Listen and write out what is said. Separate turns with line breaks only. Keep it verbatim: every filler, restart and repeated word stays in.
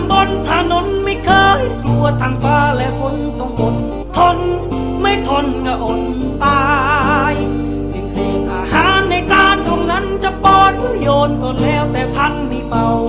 บนถนนไม่เคยกลัวทางฟ้าและฝนต้องอดทนไม่ทนก็อดตายเพียงเศษอาหารในจานตรงนั้นจะป้อนหรือโยนก็แล้วแต่ท่านมีเป่า